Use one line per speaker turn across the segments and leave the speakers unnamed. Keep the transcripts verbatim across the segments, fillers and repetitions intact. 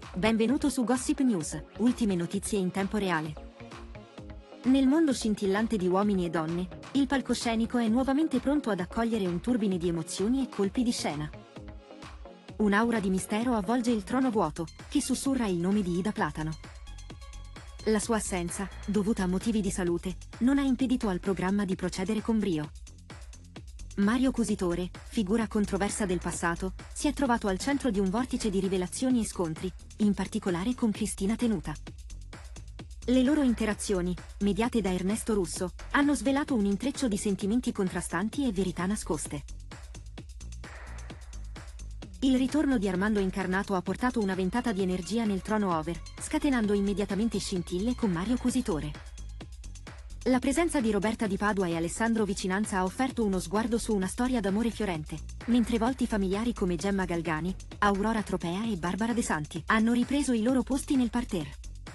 Benvenuto su Gossip News, ultime notizie in tempo reale. Nel mondo scintillante di uomini e donne, il palcoscenico è nuovamente pronto ad accogliere un turbine di emozioni e colpi di scena. Un'aura di mistero avvolge il trono vuoto, che sussurra il nome di Ida Platano. La sua assenza, dovuta a motivi di salute, non ha impedito al programma di procedere con brio. Mario Cusitore, figura controversa del passato, si è trovato al centro di un vortice di rivelazioni e scontri, in particolare con Cristina Tenuta. Le loro interazioni, mediate da Ernesto Russo, hanno svelato un intreccio di sentimenti contrastanti e verità nascoste. Il ritorno di Armando Incarnato ha portato una ventata di energia nel trono over, scatenando immediatamente scintille con Mario Cusitore. La presenza di Roberta Di Padua e Alessandro Vicinanza ha offerto uno sguardo su una storia d'amore fiorente, mentre volti familiari come Gemma Galgani, Aurora Tropea e Barbara De Santi hanno ripreso i loro posti nel parterre.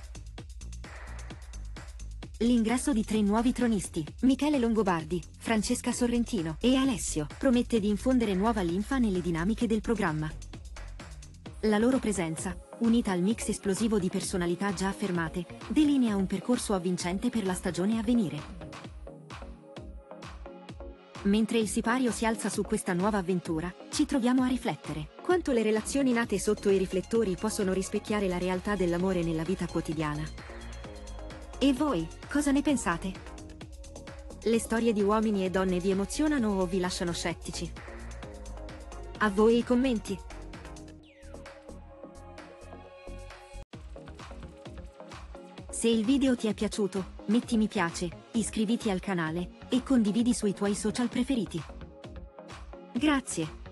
L'ingresso di tre nuovi tronisti, Michele Longobardi, Francesca Sorrentino e Alessio, promette di infondere nuova linfa nelle dinamiche del programma. La loro presenza, unita al mix esplosivo di personalità già affermate, delinea un percorso avvincente per la stagione a venire. Mentre il sipario si alza su questa nuova avventura, ci troviamo a riflettere quanto le relazioni nate sotto i riflettori possono rispecchiare la realtà dell'amore nella vita quotidiana. E voi, cosa ne pensate? Le storie di uomini e donne vi emozionano o vi lasciano scettici? A voi i commenti! Se il video ti è piaciuto, metti mi piace, iscriviti al canale e condividi sui tuoi social preferiti. Grazie!